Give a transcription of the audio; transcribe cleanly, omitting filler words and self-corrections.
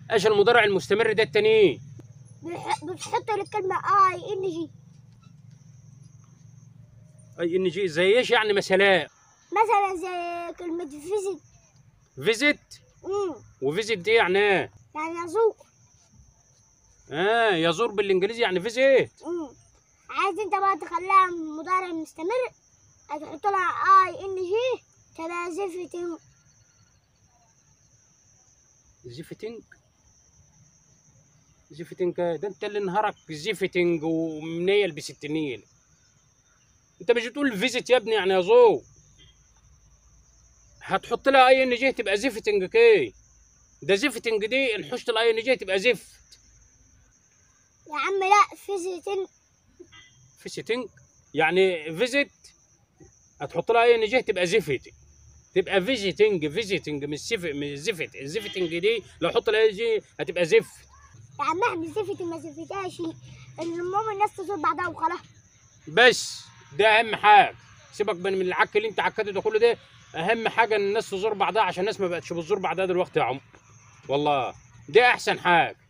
ايش المضارع المستمر ده التاني؟ بتحط الكلمة اي ان جي. اي ان جي زي ايش يعني مثلا؟ مثلا زي كلمة فيزيت. فيزيت. وفيزيت دي يعني ايه؟ يعني يزور. يزور بالانجليزي يعني فيزيت. عايز انت بقى تخليها مضارع مستمر، هتحط لها اي ان جي تبقى زفتنج. زيفتنج. زيفتنج ده انت اللي نهارك زيفتنج ومنيل بستنيل. انت مش بتقول فيزيت يا ابني يعني يزور؟ هتحط لها اي ان جي تبقى زيفتنج كي؟ ده زيفتنج دي ان حشت الاي ان جي تبقى زفت. يا عم لا، فيزيتنج. فيزيتنج يعني فيزيت، هتحط لها اي ان جي تبقى زفت، تبقى فيزيتنج. فيزيتنج مش زفت. الزفتنج دي لو حط لها اي جي هتبقى زفت. يا عم احنا زفت ما زفتهاش، المهم الناس تزور بعضها وخلاص. بس ده اهم حاجه. سيبك من العك اللي انت عكته ده كله ده. اهم حاجه ان الناس تزور بعضها، عشان الناس ما بقتش بتزور بعضها دلوقتي يا عم. والله ده احسن حاجه.